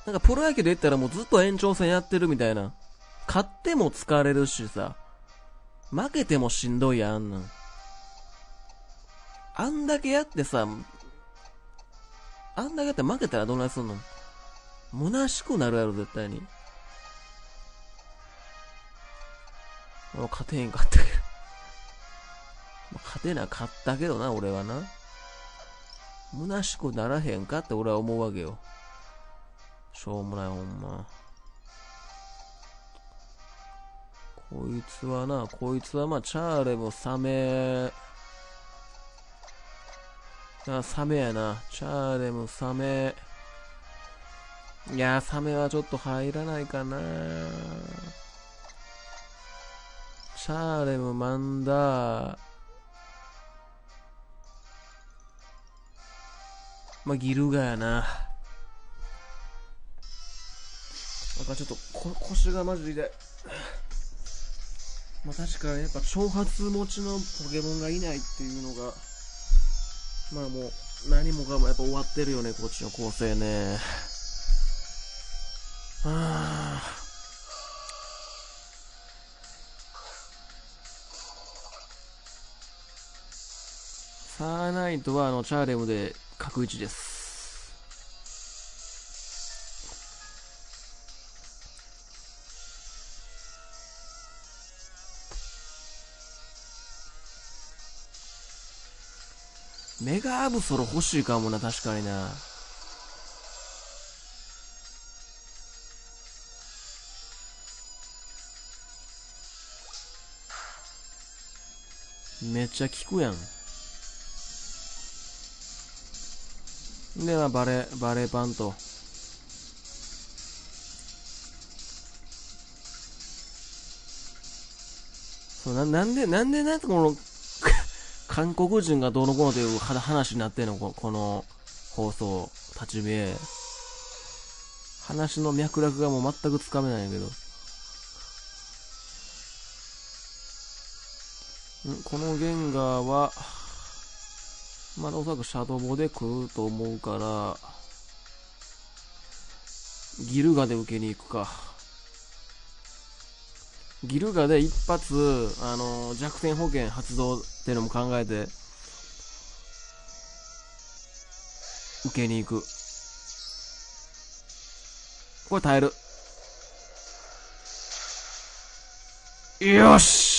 なんかプロ野球で言ったらもうずっと延長戦やってるみたいな。勝っても疲れるしさ、負けてもしんどいやん、あんなん。あんだけやってさ、あんだけやって負けたらどないすんの？虚しくなるやろ、絶対に。勝てへんかったけど。勝てなかったけどな、俺はな。虚しくならへんかって俺は思うわけよ。しょうもない、ほんま。こいつはまあ、チャーレもサメ、サメやな。チャーレもサメ。いやー、サメはちょっと入らないかな。チャーレム、マンダー。まあ、ギルガやな。なんかちょっと腰がマジで。まあ確かにやっぱ長髪持ちのポケモンがいないっていうのが、まあもう何もかもやっぱ終わってるよね、こっちの構成ね。サーナイトはチャーレムで角1です。メガアブソロ欲しいかもな、確かにな。めっちゃ効くやん。で、まあ、バレーパンと。そう、なんでこの、韓国人がどうのこうのという話になってんの、この放送、立ち見え。話の脈絡がもう全くつかめないんやけど。このゲンガーは、まだおそらくシャドボで来ると思うから、ギルガで受けに行くか。ギルガで一発、弱点保険発動っていうのも考えて、受けに行く。これ耐える。よし。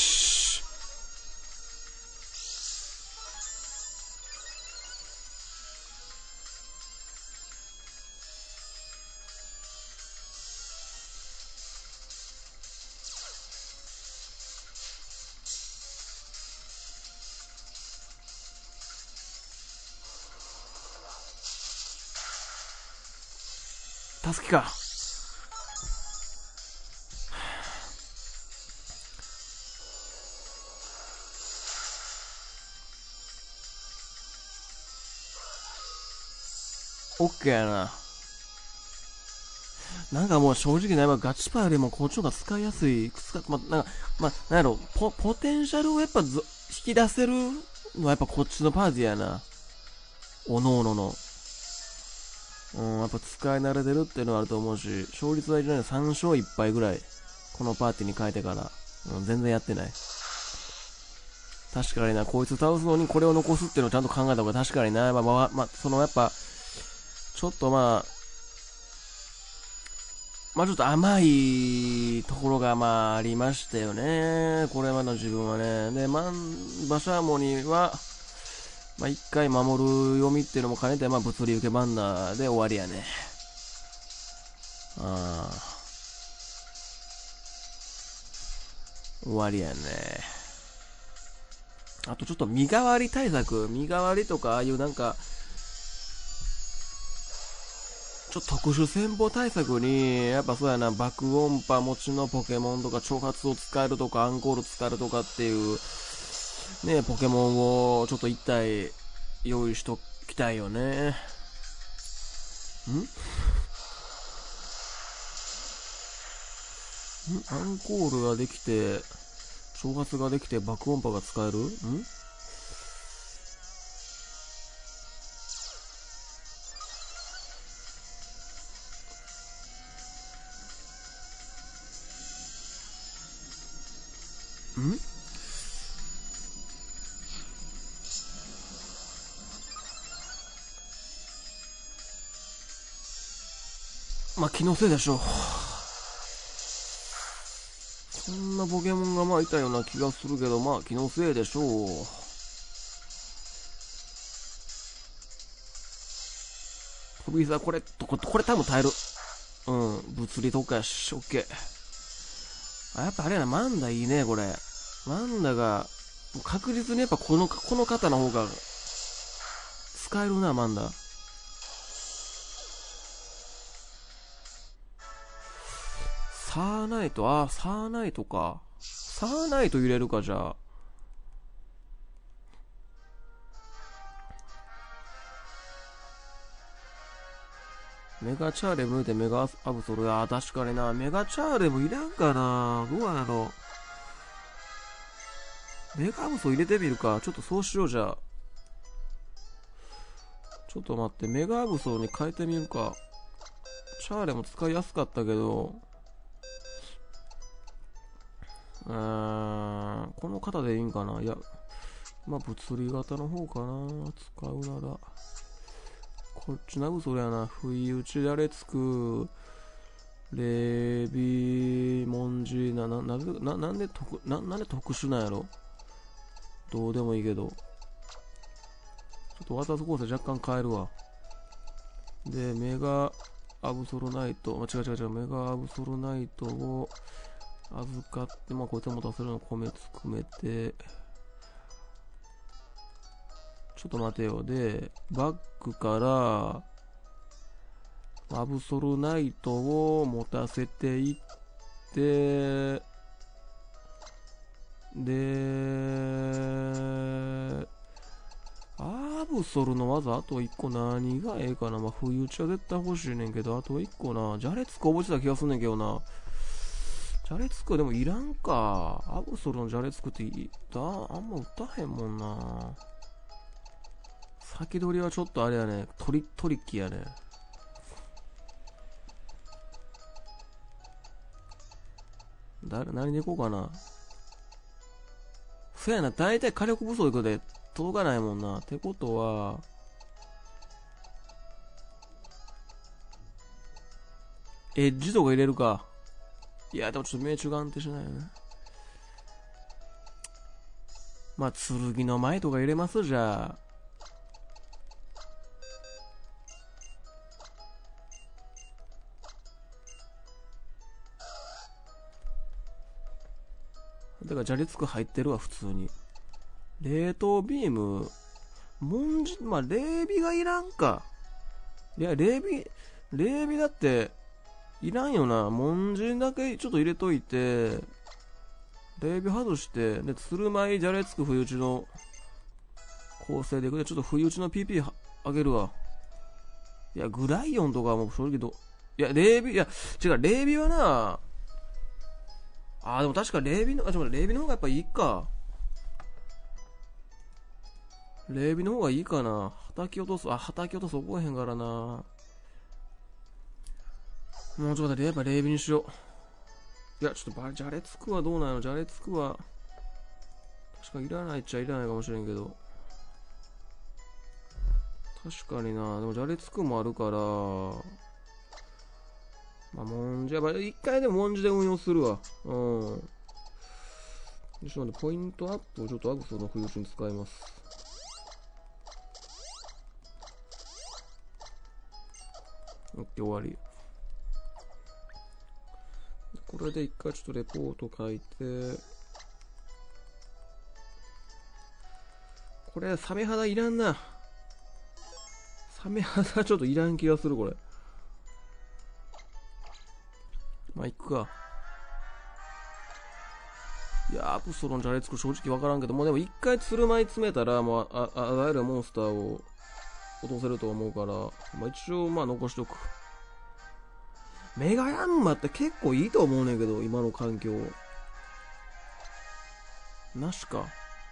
助けか。オッケーやな。なんかもう正直な、ガチパよりもこっちの方が使いやすい。なんやろ、ポテンシャルをやっぱ引き出せるのはやっぱこっちのパーティーやな。おのおのの。やっぱ使い慣れてるっていうのはあると思うし、勝率は3勝1敗ぐらい、このパーティーに変えてから、全然やってない。確かにな、こいつ倒すのにこれを残すっていうのをちゃんと考えた方が確かにな、やっぱ、ちょっとちょっと甘いところがありましたよね。これまでの自分はね。で、バシャーモニは、一回守る読みっていうのも兼ねて、物理受けバンナーで終わりやね。終わりやね。あとちょっと身代わり対策、身代わりとか、ああいうなんか、ちょっと特殊戦法対策に、やっぱそうやな、爆音波持ちのポケモンとか、挑発を使えるとか、アンコール使えるとかっていう、ね、ポケモンをちょっと一体用意しときたいよね。アンコールができて、挑発ができて、爆音波が使える？ まあ気のせいでしょう。そんなポケモンがまあいたような気がするけど、まあ気のせいでしょう。飛び膝、これ多分耐える。うん、物理特化やし、オッケー。やっぱあれやな、マンダいいね、これ。マンダが、確実にやっぱこの方の方が、使えるな、マンダ。サーナイトか。サーナイト入れるか、じゃあ。メガチャーレムでメガアブソル。確かにな。メガチャーレムいらんかな。どうやろう。メガアブソル入れてみるか。ちょっとそうしよう、じゃあ。ちょっと待って。メガアブソルに変えてみるか。チャーレも使いやすかったけど、この方でいいんかな。いや、まあ物理型の方かな。使うなら。こっちなぐそれやな。不意打ち誰つく。レビモンジなんで特殊なんやろ。どうでもいいけど。ちょっと技構成若干変えるわ。で、メガアブソルナイト。違う。メガアブソルナイトを預かって、まあこいつも出せるの米含めて。ちょっと待てよ。で、バックから、アブソルナイトを持たせていって、で、アブソルの技あと1個何がええかな。まあ、不意打ちは絶対欲しいねんけど、あと1個な。ジャレツク覚えてた気がすんねんけどな。ジャレツクでもいらんか。アブソルのジャレツクってあんま打たへんもんな。先取りはちょっとあれやね。トリッキーやね。何でいこうかな。そやな、大体火力不足で届かないもんな。ってことは、エッジとか入れるか。いや、でもちょっと命中が安定しないよね。まあ、剣の前とか入れますじゃあ。だから砂利つく入ってるわ、普通に。冷凍ビーム、まあ、冷ビがいらんか。いや、冷ビだって、いらんよな。文字だけちょっと入れといて、冷ビ外して、で、鶴舞じゃれつく不意打ちの構成でいくで、ちょっと不意打ちの PP 上げるわ。いや、グライオンとかも正直いや、冷ビはな、でも確か冷ビの方がやっぱいいか。冷ビの方がいいかな。叩き落とす覚えへんからな。もうちょっと待って、やっぱ冷ビにしよう。いや、ちょっとじゃれつくはどうなの。じゃれつくは、確かいらないっちゃいらないかもしれんけど。確かにな。でもじゃれつくもあるから、まあ、一回でも文字で運用するわ。ちょっと待って、ポイントアップをちょっとアグソの不意打ちに使います。オッケー、終わり。これで一回ちょっとレポート書いて、これ、サメ肌いらんな。サメ肌ちょっといらん気がする、これ。まあ、いくか。いやアプソロンじゃれつく正直わからんけど、もうでも一回鶴舞詰めたら、もうあらゆるモンスターを落とせると思うから、まあ一応まあ残しておく。メガヤンマって結構いいと思うねんけど、今の環境。なしか。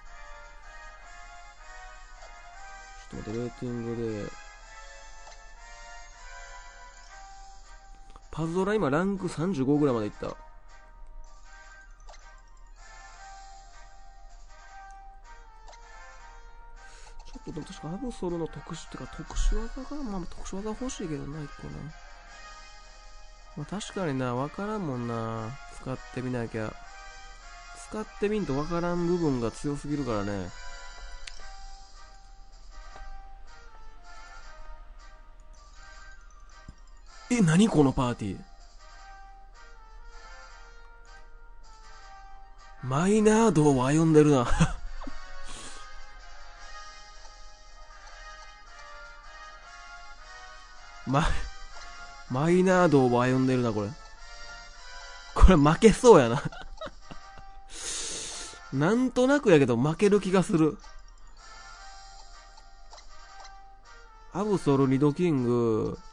ちょっと待って、レーティングで。パズドラ今ランク35ぐらいまでいった。 アブソルの特殊ってか、特殊技が、まあ特殊技欲しいけどな、一個な。まあ確かにな、わからんもんな。使ってみなきゃ。使ってみんとわからん部分が強すぎるからね。何このパーティー。マイナードを歩んでるな。マイナードを歩んでるな、これ。これ負けそうやな。なんとなくやけど負ける気がする。アブソル、ニドキング、